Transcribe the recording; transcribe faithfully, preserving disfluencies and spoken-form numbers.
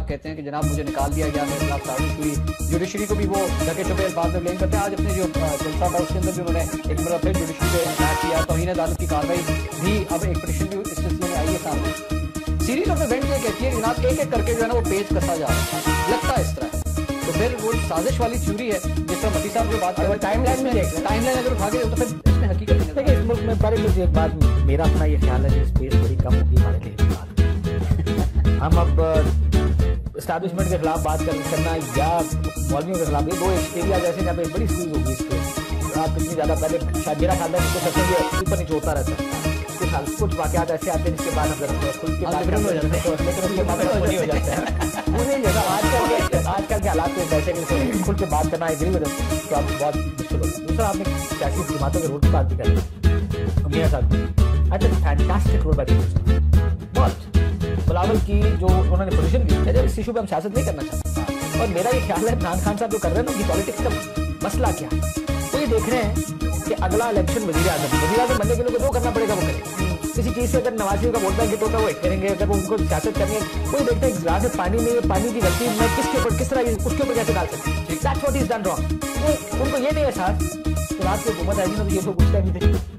कहते हैं कि जनाब मुझे निकाल दिया गया, मेरे खिलाफ साजिश हुई। जुडिशरी को भी वो ढके छुपे अल्फाज में ब्लेम करते हैं। आज अपने जो जलसा था उसके अंदर भी उन्होंने एक बार फिर जुडिशरी पे अटैक किया। तौहीन अदालत की कार्रवाई भी अब एक पिटीशन भी इस सिलसिले में आई है सामने। सीरीज ऑफ इवेंट ये कहती है कि जनाब एक एक करके जो है ना वो पेज कसा जा रहा है, लगता है इस तरह है। तो फिर वो साजिश वाली थ्योरी है जिस तरह मती साहब की बात करें, टाइम लाइन में टाइम लाइन अगर उठा के तो फिर इसमें हकीकत नहीं। देखिए, इस मुल्क में पहले मुझे एक बात, मेरा अपना ये ख्याल है कि स्पेस बड़ी कम होगी हमारे लिए बात। हम अब एस्टैब्लिशमेंट के खिलाफ बात करना या मौलवियों के खिलाफ, ये दो एरिया जैसे जहाँ पे बड़ी स्क्वीज होगी इसके। आप इतनी ज़्यादा पहले शायद मेरा ख्याल है कि कुछ ये ऊपर नीचे होता रहता है। कुछ कुछ वाक़यात ऐसे आते हैं जिसके बाद हम खुल के बात हो जाते हैं, लेकिन उसके बाद हो जाते हैं पूरी जगह। आजकल के आजकल के हालात में ऐसे कि खुल के बात करना एग्री विद तो आप बहुत मुश्किल होता है। दूसरा, आपने सियासी जमातों के रोल की बात भी करें मियां साहब, I think fantastic role by बहुत बिलावल की जो उन्होंने पोजीशन दी है। इस इशू पे हम सियासत नहीं करना चाहते और मेरा ये ख्याल है इमरान खान साहब जो कर रहे हैं ना, उनकी पॉलिटिक्स का मसला क्या है, वो ये देख रहे हैं कि अगला इलेक्शन वजीर आजम वजीर आजम बनने के लिए जो करना पड़ेगा वो करें। किसी चीज़ से अगर नवाज शरीफ का वोट बैंक हिट होता है वो हिट करेंगे, अगर वो उनको सियासत करनी है कोई देखते हैं गिलास में पानी में पानी की गलती मैं किसके ऊपर किस तरह उसके ऊपर कैसे डाल सकते हैं। That's what is done wrong. उनको ये नहीं एहसास कि रात की हुकूमत आएगी ना तो ये तो कुछ नहीं थे।